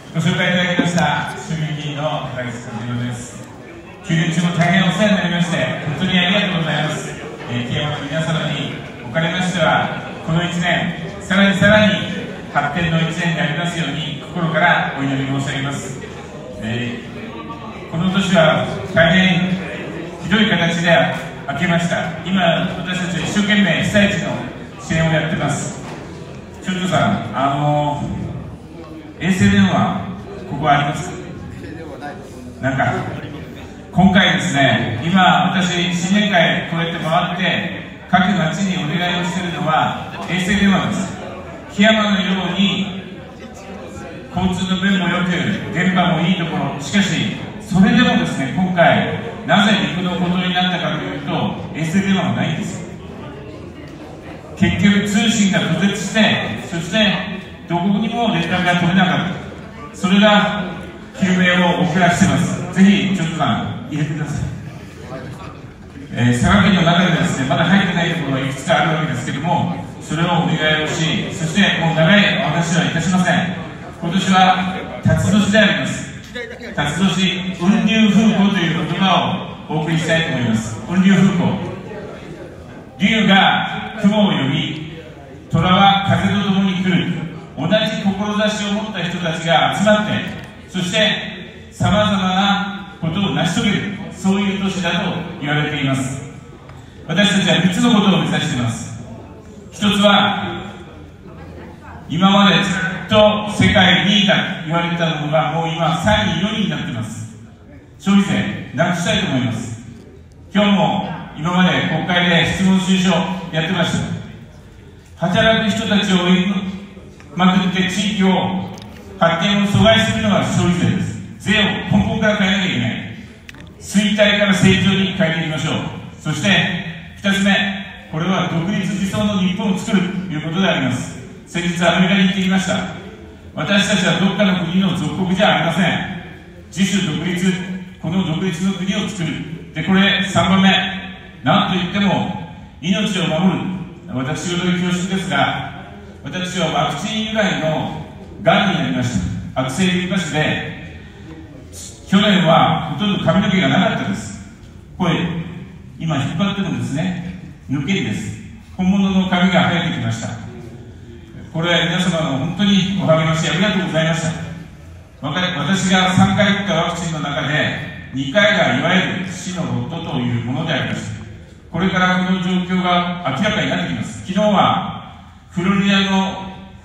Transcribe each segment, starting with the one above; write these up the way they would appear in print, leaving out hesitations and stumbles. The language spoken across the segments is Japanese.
ご紹介いただきました衆議院議員の高木和弘です。休留中も大変お世話になりまして本当にありがとうございます。木山の皆様におかれましてはこの1年さらに発展の1年でありますように心からお祈り申し上げます。この年は大変ひどい形で明けました。今私たちは一生懸命被災地の支援をやってます。町長さん、衛星電話ここはありますか？なんか今回ですね、今私新年会こうやって回って各町にお願いをしているのは衛星電話です。檜山のように交通の便もよく電波もいいところ、しかしそれでもですね、今回なぜ陸のことになったかというと衛星電話がないんです。結局通信が途絶して、そしてどこにも連絡が取れなかった。それが救命を遅らせています。ぜひちょっと入れてください。佐賀県の中でですね、まだ入ってないところがいくつかあるわけですけども、それをお願いをし、そしてもう長いお話はいたしません。今年は辰年であります。辰年、雲龍風光という言葉をお送りしたいと思います。雲龍風光、龍が雲を呼び、虎は風とともに来る。同じ志を持った人たちが集まって、そしてさまざまなことを成し遂げる、そういう年だと言われています。私たちは3つのことを目指しています。一つは今までずっと世界2位だと言われたのがもう今3位4位になっています。消費税なくしたいと思います。今日も今まで国会で質問収書やってました。働く人たちを追いまくって地域を発展を阻害するのが消費税です。税を根本から変えなきゃいけない。衰退から成長に変えていきましょう。そして2つ目、これは独立自走の日本を作るということであります。先日アメリカに行ってきました。私たちはどっかの国の属国じゃありません。自主独立、この独立の国を作る。でこれ3番目、なんといっても命を守る。私事で恐縮ですが、私はワクチン由来のがんになりました。悪性リンパ腫で去年はほとんど髪の毛がなかったです。これ今引っ張ってるんですね。抜けです。本物の髪が生えてきました。これは皆様の本当にお励ましありがとうございました。私が3回打ったワクチンの中で2回がいわゆる死のロットというものであります。これからこの状況が明らかになってきます。昨日はフロリダの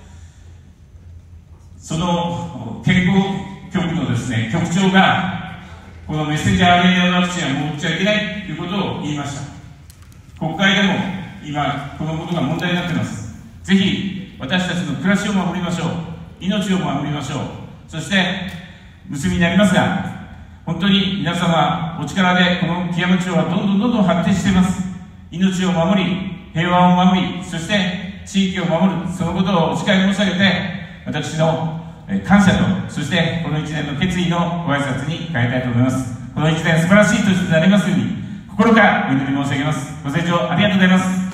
その健康局のですね、局長がこのメッセンジャー RNA ワクチンはもう打っちゃいけないということを言いました。国会でも今このことが問題になっています。ぜひ私たちの暮らしを守りましょう。命を守りましょう。そして結びになりますが、本当に皆様お力でこの木山町はどんどん発展しています。命を守り、平和を守り、そして地域を守る、そのことをお誓い申し上げて、私の感謝と、そしてこの1年の決意のご挨拶に変えたいと思います。この1年素晴らしい年になりますように心からお祈り申し上げます。ご清聴ありがとうございます。